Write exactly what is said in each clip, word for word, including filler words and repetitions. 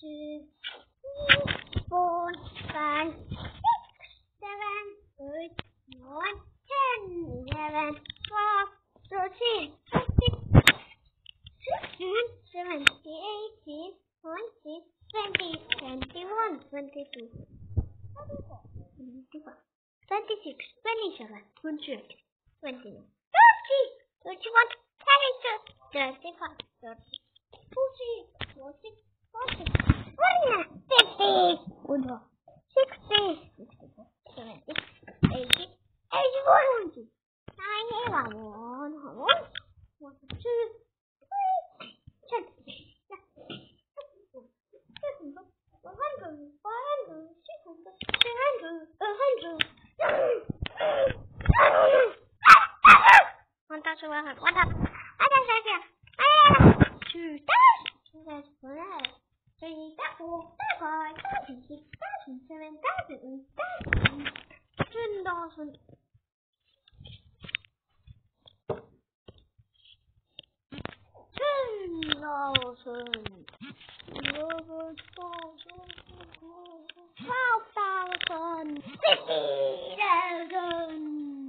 two, three, four, five, six, seven, eight, nine, ten, eleven, twelve, thirteen, fourteen, sixteen, seventeen, eighteen, nineteen, twenty, twenty-one, twenty-two, twenty-four, twenty-five, twenty-six, twenty-seven, twenty-eight, twenty-nine, thirty, thirty-one, thirty-two, thirty-five, thirty-six, forty, forty, forty, fifty, sixty, sixty-four, seventy, eighty, eighty-one, ninety, one, one, two, three, ten, one hundred, one hundred, six hundred, seven hundred, eight hundred, one thousand one hundred, one thousand, one thousand, two thousand, two thousand, three thousand, four thousand, five thousand, six thousand, seven thousand, eight thousand, ten thousand, ten thousand, eleven thousand, twelve thousand, fifty thousand,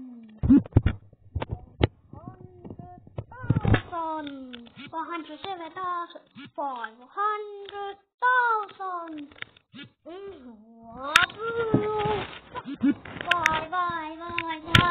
one hundred seven thousand, five hundred thousand, bye bye bye bye.